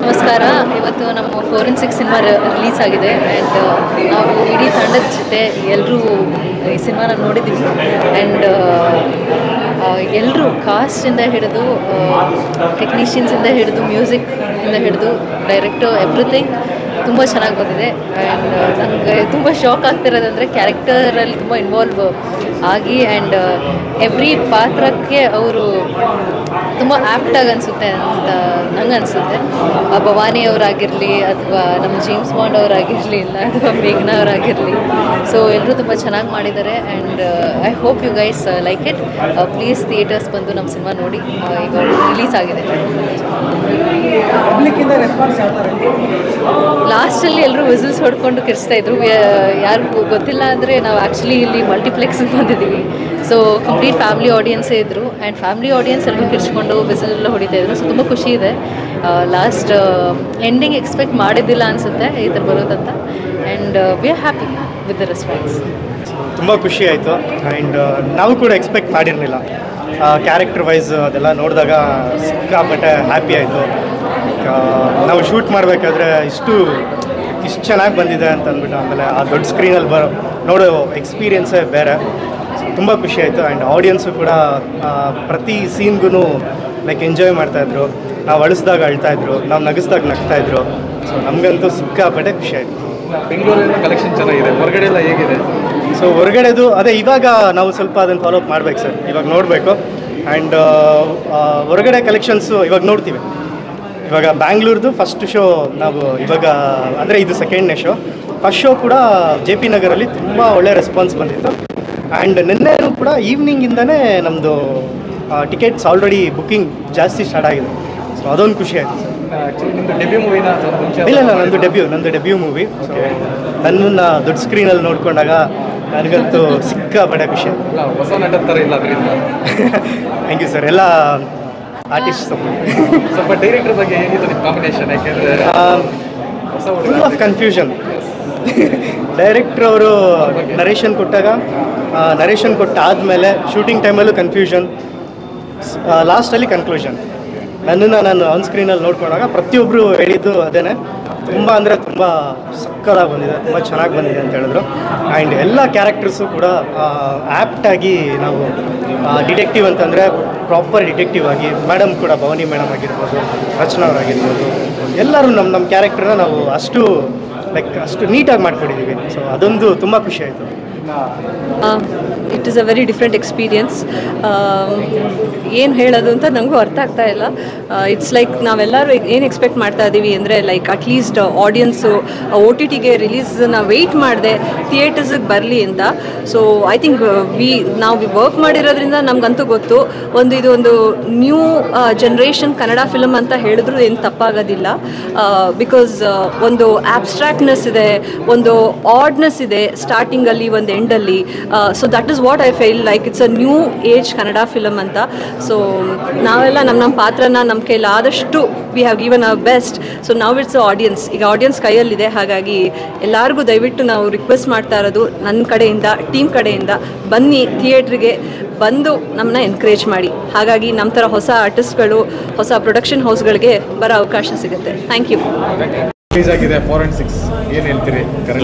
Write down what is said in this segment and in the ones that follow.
ನಮಸ್ಕಾರ. ಇವತ್ತು ನಮ್ಮ 4 and 6 ಸಿನಿಮಾ ರಿಲೀಸ್ ಆಗಿದೆ ಆ್ಯಂಡ್ ನಾವು ಇಡೀ ತಂಡದ ಜೊತೆ ಎಲ್ಲರೂ ಈ ಸಿನಿಮಾನ ನೋಡಿದ್ದೀವಿ ಆ್ಯಂಡ್ ಎಲ್ಲರೂ ಕಾಸ್ಟಿಂದ ಹಿಡಿದು ಟೆಕ್ನಿಷಿಯನ್ಸಿಂದ ಹಿಡಿದು ಮ್ಯೂಸಿಕ್ಕಿಂದ ಹಿಡಿದು ಡೈರೆಕ್ಟರ್ ಎವ್ರಿಥಿಂಗ್ ತುಂಬ ಚೆನ್ನಾಗಿ ಬಂದಿದೆ. ಆ್ಯಂಡ್ ನನಗೆ ತುಂಬ ಶಾಕ್ ಆಗ್ತಿರೋದಂದರೆ ಕ್ಯಾರೆಕ್ಟರಲ್ಲಿ ತುಂಬ ಇನ್ವಾಲ್ವ್ ಆಗಿ ಆ್ಯಂಡ್ ಎವ್ರಿ ಪಾತ್ರಕ್ಕೆ ಅವರು ತುಂಬ ಆ್ಯಪ್ಟಾಗಿ ಅನಿಸುತ್ತೆ ಅಂತ ನಂಗೆ ಅನಿಸುತ್ತೆ. ಭವಾನಿ ಅವರಾಗಿರಲಿ ಅಥವಾ ನಮ್ಮ ಜೇಮ್ಸ್ ಬಾಂಡ್ ಅವರಾಗಿರಲಿ ಇಲ್ಲ ಅಥವಾ ಮೇಘ್ನಾ ಅವರಾಗಿರಲಿ, ಸೊ ಎಲ್ಲರೂ ತುಂಬ ಚೆನ್ನಾಗಿ ಮಾಡಿದ್ದಾರೆ and I hope you guys like it. Please theatres ಬಂದು ನಮ್ಮ ಸಿನಿಮಾ ನೋಡಿ. ಈಗ ರಿಲೀಸ್ ಆಗಿದೆ. ಲಾಸ್ಟಲ್ಲಿ ಎಲ್ಲರೂ ವಿಸಿಲ್ಸ್ ಹೊಡ್ಕೊಂಡು ಕಿರಿಸ್ತಾ ಇದ್ರು. ಯಾರಿಗೂ ಗೊತ್ತಿಲ್ಲ ಅಂದರೆ ನಾವು ಆ್ಯಕ್ಚುಲಿ ಇಲ್ಲಿ ಮಲ್ಟಿಪ್ಲೆಕ್ಸ್ಗೆ ಬಂದಿದ್ದೀವಿ. ಸೊ ಕಂಪ್ಲೀಟ್ ಫ್ಯಾಮಿಲಿ ಆಡಿಯನ್ಸೇ ಇದ್ದರು ಆ್ಯಂಡ್ ಫ್ಯಾಮಿಲಿ ಆಡಿಯನ್ಸ್ ಎಲ್ಲರೂ ಕಿರ್ಚ್ಕೊಂಡು ವಿಸಿಲೆಲ್ಲ ಹೊಡಿತಾ ಇದ್ರು. ಸೊ ತುಂಬ ಖುಷಿ ಇದೆ. ಲಾಸ್ಟ್ ಎಂಡಿಂಗ್ ಎಕ್ಸ್ಪೆಕ್ಟ್ ಮಾಡಿದ್ದಿಲ್ಲ ಅನಿಸುತ್ತೆ ಈ ಥರ ಬರೋದಂತ and we are happy with the response. ತುಂಬ ಖುಷಿ ಆಯಿತು ಆ್ಯಂಡ್ ನಾವು ಕೂಡ ಎಕ್ಸ್ಪೆಕ್ಟ್ ಮಾಡಿರಲಿಲ್ಲ. ಕ್ಯಾರೆಕ್ಟರ್ ವೈಸ್ ಅದೆಲ್ಲ ನೋಡಿದಾಗ ಸಿಕ್ಕಾಪಟ್ಟೆ ಹ್ಯಾಪಿ ಆಯಿತು. ನಾವು ಶೂಟ್ ಮಾಡಬೇಕಾದ್ರೆ ಇಷ್ಟು ಚೆನ್ನಾಗಿ ಬಂದಿದೆ ಅಂತ ಅಂದ್ಬಿಟ್ಟು ಆಮೇಲೆ ಆ ದೊಡ್ಡ ಸ್ಕ್ರೀನಲ್ಲಿ ನೋಡೋ ಎಕ್ಸ್ಪೀರಿಯನ್ಸೇ ಬೇರೆ. ತುಂಬ ಖುಷಿ ಆಯಿತು ಆ್ಯಂಡ್ ಆಡಿಯನ್ಸು ಕೂಡ ಪ್ರತಿ ಸೀನ್ಗೂ ಲೈಕ್ ಎಂಜಾಯ್ ಮಾಡ್ತಾಯಿದ್ರು. ನಾವು ಅಳಿಸ್ದಾಗ ಅಳ್ತಾಯಿದ್ರು, ನಾವು ನಗಿಸ್ದಾಗ ನಗ್ತಾಯಿದ್ರು. ಸೊ ನಮಗಂತೂ ಸಿಕ್ಕಾಪಟ್ಟೆ ಖುಷಿ ಆಯಿತು. ಬೆಂಗಳೂರಿನ ಕಲೆಕ್ಷನ್ ಚೆನ್ನಾಗಿದೆ, ಹೊರಗಡೆ ಎಲ್ಲ ಹೇಗಿದೆ? ಸೊ ಹೊರಗಡೆದು ಅದೇ ಇವಾಗ ನಾವು ಸ್ವಲ್ಪ ಅದನ್ನು ಫಾಲೋಅಪ್ ಮಾಡ್ಬೇಕು ಸರ್, ಇವಾಗ ನೋಡಬೇಕು. ಆ್ಯಂಡ್ ಹೊರಗಡೆ ಕಲೆಕ್ಷನ್ಸು ಇವಾಗ ನೋಡ್ತೀವಿ. ಇವಾಗ ಬ್ಯಾಂಗ್ಳೂರ್ದು ಫಸ್ಟ್ ಶೋ ನಾವು ಇವಾಗ ಅಂದರೆ ಇದು ಸೆಕೆಂಡ್ನೇ ಶೋ. ಫಸ್ಟ್ ಶೋ ಕೂಡ JP ನಗರಲ್ಲಿ ತುಂಬ ಒಳ್ಳೆ ರೆಸ್ಪಾನ್ಸ್ ಬಂದಿತ್ತು. ಆ್ಯಂಡ್ ನಿನ್ನೆನೂ ಕೂಡ ಈವ್ನಿಂಗಿಂದನೇ ನಮ್ಮದು ಟಿಕೆಟ್ಸ್ ಆಲ್ರೆಡಿ ಬುಕ್ಕಿಂಗ್ ಜಾಸ್ತಿ ಸ್ಟಾರ್ಟ್ ಆಗಿದೆ. ಸೊ ಅದೊಂದು ಖುಷಿ ಆಯಿತು ಸರ್. ಆ್ಯಕ್ಚುಲಿ ನಿಮ್ಮದು ಡೆಬ್ಯೂ ಮೂವಿನ? ಇಲ್ಲ ನಂದು ಡೆಬ್ಯೂ ಮೂವಿ. ಸೊ ನನ್ನನ್ನು ದೊಡ್ಡ ಸ್ಕ್ರೀನಲ್ಲಿ ನೋಡ್ಕೊಂಡಾಗ ನನಗಂತೂ ಸಿಕ್ಕಾಪಟ್ಟೆ ಖುಷಿ ಆಯಿತು. ಹೊಸ ನಟದ ಥರ ಇಲ್ಲ ಅದರಿಂದ? Thank you sir. ಎಲ್ಲ ಆರ್ಟಿಸ್ಟ್ ಸ್ವಲ್ಪ ಡೈರೆಕ್ಟರ್ ಬಗ್ಗೆ ಏನಿತ್ತು ನಿಮ್ಮ ಕಾಂಬಿನೇಷನ್? ಯಾಕೆಂದರೆ ಫುಲ್ ಆಫ್ ಕನ್ಫ್ಯೂಷನ್. ಡೈರೆಕ್ಟ್ರ್ ಅವರು ನರೇಷನ್ ಕೊಟ್ಟಾದಮೇಲೆ ಶೂಟಿಂಗ್ ಟೈಮಲ್ಲೂ ಕನ್ಫ್ಯೂಷನ್, ಲಾಸ್ಟಲ್ಲಿ ಕನ್ಕ್ಲೂಷನ್. ನಾನು ಆನ್ ಸ್ಕ್ರೀನಲ್ಲಿ ನೋಡ್ಕೊಂಡಾಗ ಪ್ರತಿಯೊಬ್ಬರು ಹೇಳಿದ್ದು ಅದೇ, ತುಂಬ ಅಂದರೆ ತುಂಬ ಸಕ್ಕತ್ತಾಗಿ ಬಂದಿದೆ, ತುಂಬ ಚೆನ್ನಾಗಿ ಬಂದಿದೆ ಅಂತ ಹೇಳಿದ್ರು. ಆ್ಯಂಡ್ ಎಲ್ಲ ಕ್ಯಾರೆಕ್ಟರ್ಸು ಕೂಡ ಆ್ಯಪ್ಟಾಗಿ ನಾವು ಡಿಟೆಕ್ಟಿವ್ ಅಂತಂದರೆ ಪ್ರಾಪರ್ ಡಿಟೆಕ್ಟಿವ್ ಆಗಿ, ಮೇಡಮ್ ಕೂಡ ಭವಾನಿ ಮೇಡಮ್ ಆಗಿರ್ಬೋದು, ರಚನಾ ಅವರಾಗಿರ್ಬೋದು, ಎಲ್ಲರೂ ನಮ್ಮ ಕ್ಯಾರೆಕ್ಟರ್ನ ನಾವು ಅಷ್ಟು ನೀಟಾಗಿ ಮಾಡ್ಕೊಂಡಿದ್ದೀವಿ. ಸೊ ಅದೊಂದು ತುಂಬ ಖುಷಿ ಆಯಿತು. It is a very different experience. ಏನು ಹೇಳೋದು ಅಂತ ನನಗೂ ಅರ್ಥ ಆಗ್ತಾ ಇಲ್ಲ. ಇಟ್ಸ್ ಲೈಕ್ ನಾವೆಲ್ಲರೂ ಏನು ಎಕ್ಸ್ಪೆಕ್ಟ್ ಮಾಡ್ತಾ ಇದ್ದೀವಿ ಅಂದರೆ ಲೈಕ್ ಅಟ್ಲೀಸ್ಟ್ ಆಡಿಯನ್ಸು OTTಗೆ ರಿಲೀಸನ್ನ ವೆಯ್ಟ್ ಮಾಡಿದೆ ಥಿಯೇಟರ್ಸಿಗೆ ಬರಲಿ ಅಂತ. ಸೊ ಐ ಥಿಂಕ್ ನಾವು ವರ್ಕ್ ಮಾಡಿರೋದ್ರಿಂದ ನಮಗಂತೂ ಗೊತ್ತು, ಇದೊಂದು ನ್ಯೂ ಜನ್ರೇಷನ್ ಕನ್ನಡ ಫಿಲಮ್ ಅಂತ ಹೇಳಿದ್ರು ಏನು ತಪ್ಪಾಗೋದಿಲ್ಲ. ಬಿಕಾಸ್ ಒಂದು ಆಬ್ಸ್ಟ್ರಾಕ್ಟ್ನೆಸ್ ಇದೆ, ಒಂದು ಆಡ್ನೆಸ್ ಇದೆ ಸ್ಟಾರ್ಟಿಂಗಲ್ಲಿ, ಒಂದು ಎಂಡಲ್ಲಿ. So that is what I feel like it's a new age Kannada film ಅಂತ. ಸೊ ನಾವೆಲ್ಲ ನಮ್ಮ ಪಾತ್ರನ ನಮ್ಮ ಕೈಲಾದಷ್ಟು we have given our best. So ನಾವು ಇಟ್ಸ್ ಆಡಿಯನ್ಸ್, ಈಗ ಆಡಿಯನ್ಸ್ ಕೈಯಲ್ಲಿದೆ. ಹಾಗಾಗಿ ಎಲ್ಲರಿಗೂ ದಯವಿಟ್ಟು ನಾವು ರಿಕ್ವೆಸ್ಟ್ ಮಾಡ್ತಾ ಇರೋದು ನನ್ನ ಕಡೆಯಿಂದ, ಟೀಮ್ ಕಡೆಯಿಂದ, ಬನ್ನಿ ಥಿಯೇಟ್ರಿಗೆ ಬಂದು ನಮ್ಮನ್ನ ಎನ್ಕರೇಜ್ ಮಾಡಿ. ಹಾಗಾಗಿ ನಮ್ಮ ಥರ ಹೊಸ ಆರ್ಟಿಸ್ಟ್ಗಳು, ಹೊಸ ಪ್ರೊಡಕ್ಷನ್ ಹೌಸ್ಗಳಿಗೆ ಬರೋ ಅವಕಾಶ ಸಿಗುತ್ತೆ. Thank you. ರಿಲೀಸ್ ಆಗಿದೆ 4 and 6, ಏನು ಹೇಳ್ತೀರಿ?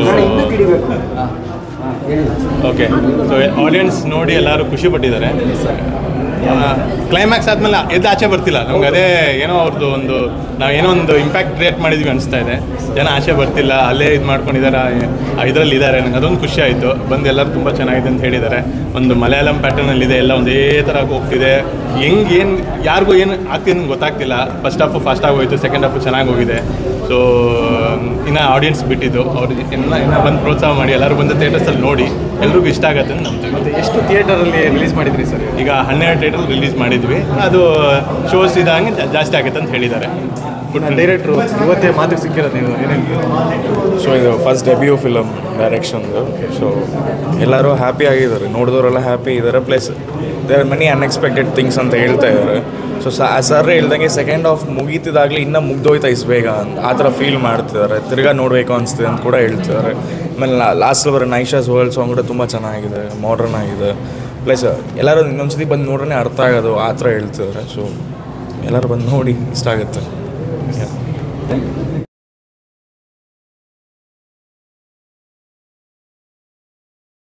ಓಕೆ, ಸೊ ಆಡಿಯನ್ಸ್ ನೋಡಿ ಎಲ್ಲರೂ ಖುಷಿ ಪಟ್ಟಿದ್ದಾರೆ. ಕ್ಲೈಮ್ಯಾಕ್ಸ್ ಆದಮೇಲೆ ಎದ್ದು ಆಚೆ ಬರ್ತಿಲ್ಲ ನಮ್ಗೆ. ಅದೇ ಏನೋ ಅವ್ರದ್ದು ನಾವೇನೋ ಒಂದು ಇಂಪ್ಯಾಕ್ಟ್ ಕ್ರಿಯೇಟ್ ಮಾಡಿದ್ವಿ ಅನಿಸ್ತಾ ಇದೆ. ಜನ ಆಚೆ ಬರ್ತಿಲ್ಲ, ಅಲ್ಲೇ ಇದು ಮಾಡ್ಕೊಂಡಿದ್ದಾರೆ, ಇದರಲ್ಲಿ ಇದ್ದಾರೆ. ನಂಗೆ ಅದೊಂದು ಖುಷಿ ಆಯಿತು. ಬಂದು ಎಲ್ಲರೂ ತುಂಬ ಚೆನ್ನಾಗಿದೆ ಅಂತ ಹೇಳಿದ್ದಾರೆ. ಒಂದು ಮಲಯಾಳಂ ಪ್ಯಾಟರ್ನಲ್ಲಿದೆ, ಎಲ್ಲ ಒಂದೇ ಥರ ಹೋಗ್ತಿದೆ. ಯಾರಿಗೂ ಏನು ಆಗ್ತಿದೆ ನಂಗೆ ಗೊತ್ತಾಗ್ತಿಲ್ಲ. ಫಸ್ಟ್ ಹಾಫು ಫಾಸ್ಟಾಗಿ ಹೋಯಿತು, ಸೆಕೆಂಡ್ ಹಾಫು ಚೆನ್ನಾಗಿ ಹೋಗಿದೆ. ಸೊ ಇನ್ನು ಆಡಿಯನ್ಸ್ ಬಿಟ್ಟಿದ್ದು ಅವ್ರಿಗೆ ಇನ್ನೂ ಬಂದು ಪ್ರೋತ್ಸಾಹ ಮಾಡಿ ಎಲ್ಲರೂ ಬಂದು ಥಿಯೇಟರ್ಸಲ್ಲಿ ನೋಡಿ ಎಲ್ರಿಗೂ ಇಷ್ಟ ಆಗುತ್ತೆ ಅಂತ ನಂಬ್ತೀವಿ. ಮತ್ತು ಎಷ್ಟು ಥಿಯೇಟರಲ್ಲಿ ರಿಲೀಸ್ ಮಾಡಿದ್ರಿ ಸರ್? ಈಗ 12 ಥಿಯೇಟರ್ ರಿಲೀಸ್ ಮಾಡಿದ್ವಿ. ಅದು ಶೋಸ್ ಇದ್ದಂಗೆ ಜಾಸ್ತಿ ಆಗುತ್ತೆ ಅಂತ ಹೇಳಿದ್ದಾರೆ. ಡೈರೆಕ್ಟ್ರು ಇವತ್ತೇ ಮಾತಿಗೆ ಸಿಕ್ಕಿರೋದು ನೀವು ಏನೇನು? ಸೊ ಇದು ಫಸ್ಟ್ ಡೆಬ್ಯೂ ಫಿಲಮ್ ಡೈರೆಕ್ಷನ್ದು. ಸೊ ಎಲ್ಲರೂ ಹ್ಯಾಪಿ ಆಗಿದ್ದಾರೆ, ನೋಡಿದವರೆಲ್ಲ ಹ್ಯಾಪಿ ಇದ್ದಾರೆ. Plus there are many unexpected things ಅಂತ ಹೇಳ್ತಾ ಇದ್ದಾರೆ. ಸೊ ಸರ್ ಹೇಳ್ದಂಗೆ ಸೆಕೆಂಡ್ ಹಾಫ್ ಮುಗೀತಿದ್ದಾಗಲೇ ಇನ್ನೂ ಮುಗ್ದೋಯ್ತಾ ಬೇಗ ಆ ಥರ ಫೀಲ್ ಮಾಡ್ತಿದ್ದಾರೆ. ತಿರ್ಗಾ ನೋಡಬೇಕು ಅನಿಸ್ತಿದೆ ಅಂತ ಕೂಡ ಹೇಳ್ತಿದ್ದಾರೆ. ಆಮೇಲೆ ಲಾಸ್ಟಲ್ಲಿ ಬರೋ ನೈಷಾಸ್ ವರ್ಲ್ಡ್ ಸಾಂಗ್ ಕೂಡ ತುಂಬ ಚೆನ್ನಾಗಿದೆ, ಮಾಡ್ರನ್ ಆಗಿದೆ. ಪ್ಲಸ್ ಎಲ್ಲರೂ ಇನ್ನೊಂದ್ಸತಿ ಬಂದು ನೋಡ್ರೇ ಅರ್ಥ ಆಗೋದು ಆ ಥರ ಹೇಳ್ತಿದ್ದಾರೆ. ಸೊ ಎಲ್ಲರೂ ಬಂದು ನೋಡಿ ಇಷ್ಟ ಆಗುತ್ತೆ.